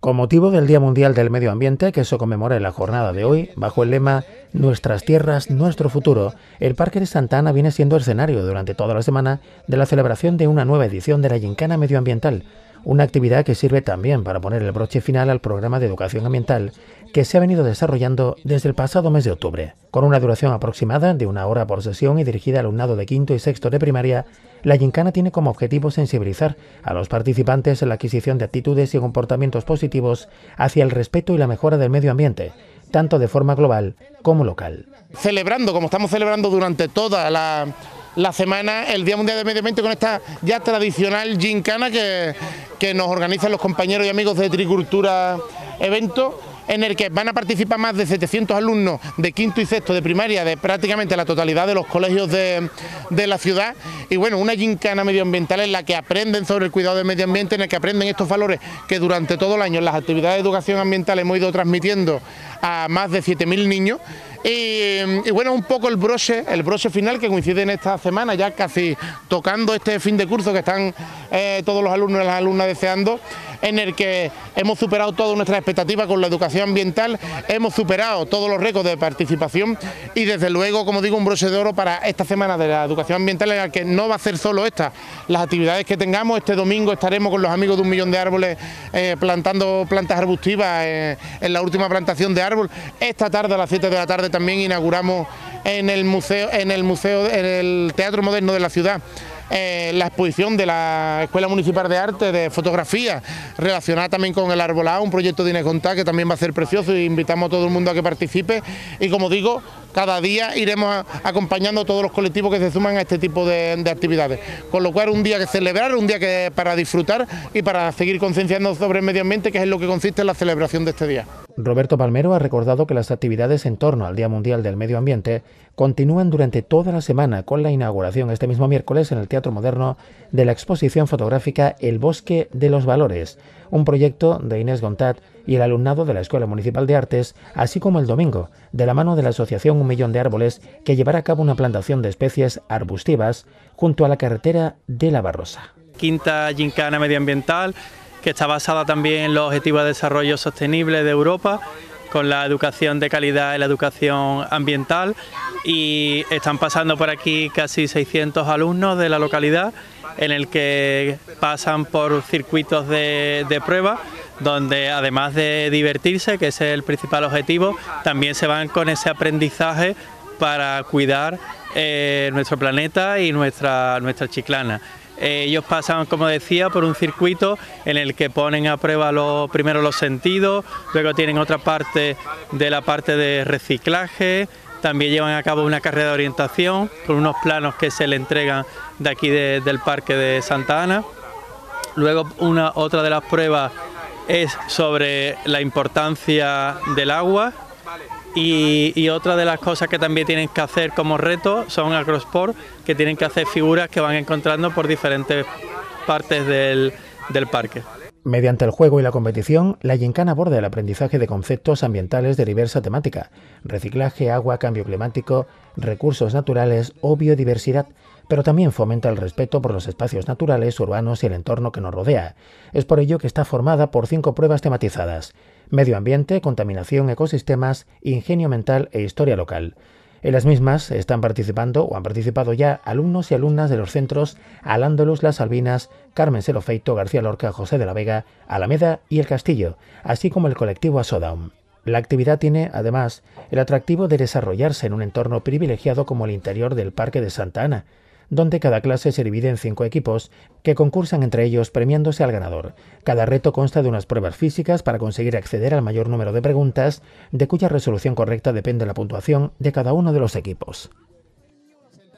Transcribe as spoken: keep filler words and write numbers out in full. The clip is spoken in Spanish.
Con motivo del Día Mundial del Medio Ambiente, que se conmemora en la jornada de hoy, bajo el lema Nuestras tierras, nuestro futuro, el Parque de Santa Ana viene siendo escenario durante toda la semana de la celebración de una nueva edición de la Gincana Medioambiental, una actividad que sirve también para poner el broche final al programa de educación ambiental que se ha venido desarrollando desde el pasado mes de octubre. Con una duración aproximada de una hora por sesión y dirigida al alumnado de quinto y sexto de primaria, la Gincana tiene como objetivo sensibilizar a los participantes en la adquisición de actitudes y comportamientos positivos hacia el respeto y la mejora del medio ambiente, tanto de forma global como local. Celebrando, como estamos celebrando durante toda la, la semana, el Día Mundial del Medio Ambiente con esta ya tradicional Gincana que, que nos organizan los compañeros y amigos de Tricultura Evento, en el que van a participar más de setecientos alumnos de quinto y sexto de primaria de prácticamente la totalidad de los colegios de, de la ciudad. Y bueno, una gincana medioambiental en la que aprenden sobre el cuidado del medio ambiente, en el que aprenden estos valores que durante todo el año en las actividades de educación ambiental hemos ido transmitiendo a más de siete mil niños. Y, y bueno, un poco el broche, el broche final que coincide en esta semana, ya casi tocando este fin de curso que están eh, todos los alumnos y las alumnas deseando, en el que hemos superado todas nuestras expectativas con la educación ambiental, hemos superado todos los récords de participación y desde luego, como digo, un broche de oro para esta semana de la educación ambiental, en la que no va a ser solo esta, las actividades que tengamos. Este domingo estaremos con los amigos de un millón de árboles eh, plantando plantas arbustivas eh, en la última plantación de árbol. Esta tarde a las siete de la tarde también inauguramos en el museo, en el museo, en el Teatro Moderno de la ciudad, Eh, la exposición de la Escuela Municipal de Arte de fotografía relacionada también con el arbolado, un proyecto de Inecontá que también va a ser precioso y invitamos a todo el mundo a que participe. Y como digo, cada día iremos a, acompañando a todos los colectivos que se suman a este tipo de, de actividades, con lo cual un día que celebrar, un día que para disfrutar y para seguir concienciando sobre el medio ambiente, que es en lo que consiste la celebración de este día. Roberto Palmero ha recordado que las actividades en torno al Día Mundial del Medio Ambiente continúan durante toda la semana con la inauguración este mismo miércoles en el Teatro Moderno de la exposición fotográfica El Bosque de los Valores, un proyecto de Inés Gontat y el alumnado de la Escuela Municipal de Artes, así como el domingo, de la mano de la asociación Un Millón de Árboles, que llevará a cabo una plantación de especies arbustivas junto a la carretera de La Barrosa. Quinta Gincana Medioambiental, que está basada también en los Objetivos de Desarrollo Sostenible de Europa, con la educación de calidad y la educación ambiental, y están pasando por aquí casi seiscientos alumnos de la localidad, en el que pasan por circuitos de, de prueba, donde además de divertirse, que ese es el principal objetivo, también se van con ese aprendizaje para cuidar eh, nuestro planeta y nuestra, nuestra Chiclana. Ellos pasan, como decía, por un circuito en el que ponen a prueba los, primero los sentidos, luego tienen otra parte de la parte de reciclaje, también llevan a cabo una carrera de orientación con unos planos que se le entregan de aquí de, del Parque de Santa Ana. Luego una, otra de las pruebas es sobre la importancia del agua. Y, y otra de las cosas que también tienen que hacer como reto son agrosport, que tienen que hacer figuras que van encontrando por diferentes partes del, del parque. Mediante el juego y la competición, la Gincana aborda el aprendizaje de conceptos ambientales de diversa temática: reciclaje, agua, cambio climático, recursos naturales o biodiversidad, pero también fomenta el respeto por los espacios naturales, urbanos y el entorno que nos rodea. Es por ello que está formada por cinco pruebas tematizadas: medio ambiente, contaminación, ecosistemas, ingenio mental e historia local. En las mismas están participando o han participado ya alumnos y alumnas de los centros Al-Ándalus, Las Salvinas, Carmen Serofeito, García Lorca, José de la Vega, Alameda y El Castillo, así como el colectivo Asodaum. La actividad tiene, además, el atractivo de desarrollarse en un entorno privilegiado como el interior del Parque de Santa Ana, donde cada clase se divide en cinco equipos que concursan entre ellos premiándose al ganador. Cada reto consta de unas pruebas físicas para conseguir acceder al mayor número de preguntas, de cuya resolución correcta depende la puntuación de cada uno de los equipos.